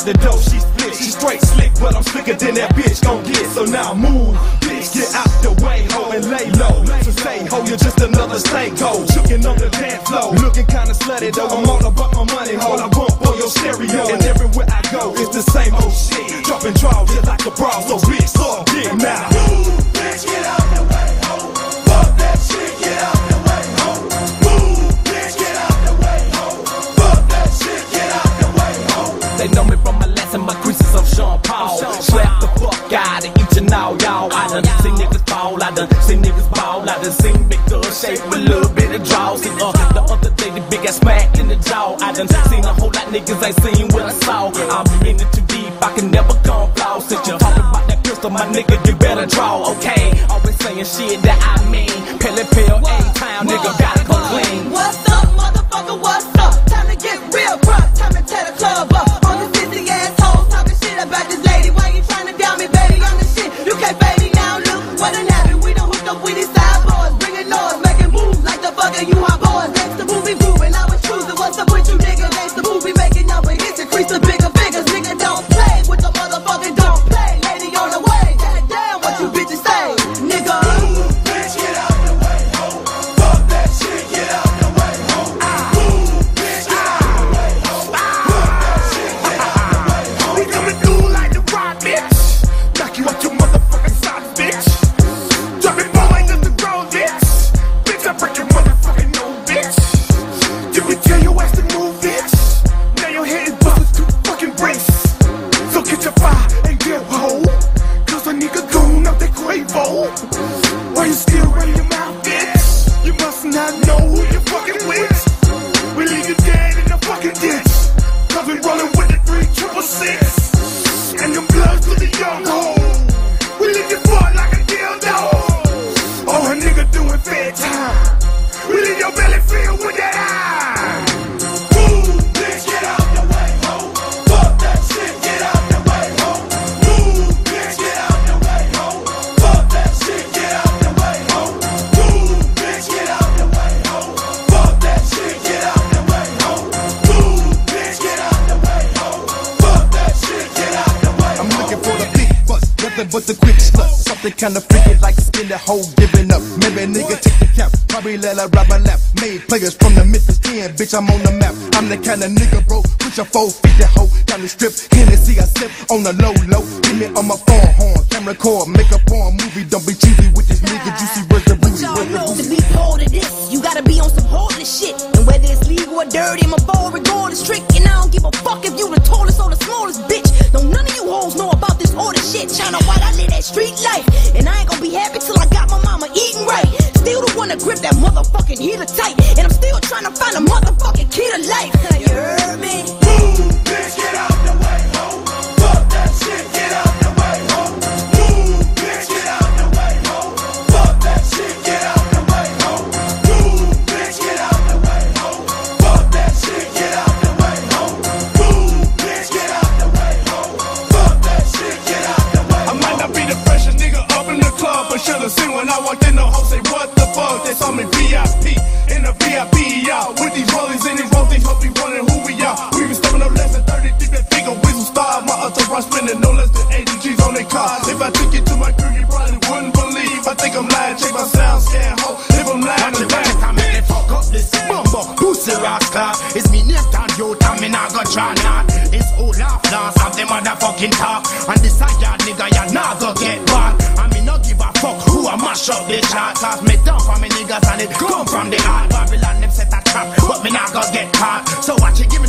the dough, she split. She straight slick, but I'm slicker than that bitch gon' get. So now move, bitch, get out the way, ho, and lay low. So say, ho, you're just another stank hoe. Chucking on the dance floor, looking kinda slutty though. I'm all about my money, ho. I bump on your stereo, and everywhere I go, it's the same old shit. Dropping draws just like a brawl, so bitch, so big now. Move, bitch, get out the way, ho. Fuck that shit, get out the way, ho. Move, bitch, get out the way, ho. Fuck that shit, get out the way, ho. They know me from my lesson, my creases of Sean Paul. Slap the fuck out of each and all y'all. I done seen niggas fall, I done seen niggas ball. I done seen big girl shape with a little bit of draws. And the other day the big ass smack in the jaw. I done seen a whole lot niggas ain't seen what I saw. I'm in it too deep, I can never come flow. Since you talking about that pistol, my nigga, you better draw, okay? Always saying shit that I mean. Pelly pill, A-town, nigga, gotta come clean. What's up, motherfucker, what's up? Time to get real, bruh, time to tear the club up. All the sissy assholes talking shit about this lady. Why you trying to down me, baby? I'm the shit, you can't fade me now, look what done happened. We done hooked up with these side boys, bringing noise, making moves like the fucking you hot boys. Next the movie grooving, I was choosing what's up with you, nigga. Next the movie making number hits, increase the bigger figures. Nigga, don't play with the motherfucking don't play. Lady on the way, goddamn what you bitches say, nigga. Move, bitch, get out the way, ho. Fuck that shit, get out the way, ho. Move, bitch, get out the way, ho. Fuck that shit, get out the way, ho. We coming through like the rock, bitch. Knock you out your motherfucking socks, bitch. Drop it more like just the grown, bitch. Bitch, I break your motherfucking nose, bitch. Did we tell your ass to move, bitch? Now your head is busted to fucking bricks. So get your fire and get hoe. Cause a nigga gone up that Quavo. Why you still running your mouth, bitch? You must not know who you fucking with. We leave you dead in the fucking ditch. Cause we rollin' with the 3-6-6. And them bloods to the young hoe. We leave you fucked like a dildo. Oh, a nigga doing fair time. We leave your belly filled with that eye. Move, bitch, get out the way, ho. Fuck that shit, get out the way, ho. Move, bitch, get out the way, ho. Fuck that shit, get out the way, ho. Move, bitch, get out the way, ho. Fuck that shit, get out the way, ho. Move, bitch, get out the way, ho. Fuck that shit, get out the way, ho. I'm looking for the big bus, nothing but the quick slut. Something kinda freaky like skin the hoe giving up. Maybe a nigga take the cap, probably let her rub my lap. Made players from the Memphis 10, bitch, I'm on the map. I'm the kinda nigga, bro, put your 4 feet the hoe down the strip. Hennessy, I sip on the low. Give me on my phone horn, camera cord, make a porn movie. Don't be cheesy with this nigga, juicy, where's the booty? To be part of this, you gotta be on some heartless shit. And whether it's legal or dirty, my ball regardless trick. And I don't give a fuck if you the tallest or the smallest bitch. No, none of you hoes know about this order shit. China White, I live that street life. And I ain't gonna be happy till I got my mama eating right. Still the one to grip that motherfucking heater tight. And I'm still trying to find a motherfucking key to life. You heard me? Move, bitch, get out the way, ho. Fuck that shit, get out the way, ho. Move, bitch, get out the way, ho. Fuck that shit, get out the way, ho. Move, bitch, get out the way, ho. Fuck that shit, get out the way, ho. Move, bitch, get out the way, ho. Fuck that shit, get out the way, ho. I might not be the freshest nigga up in the club, but should've seen when I walked in the hoe. Say what the fuck? They saw me VIP in the VIP, y'all. With these rollies and these rolls, these hoes be wondering who we are. We been stepping up less than 30 deep and figure whistle stars. My entourage spending no less than 80 G's on their cars. If I took you to my crew, you probably wouldn't believe. I think I'm lying, check my sound scan, ho. If I'm lying, I'm lying. I make it fuck up this bumbo pussy rascal. It's me name and you time me not go try not. It's all laugh dance of the motherfucking talk. And this a yard nigga you not go get back. I me no give a fuck who I mash up the chart. Cause me dump for me niggas and it come from the heart. Babylon them set a trap, but me not go get caught. So watch it, give me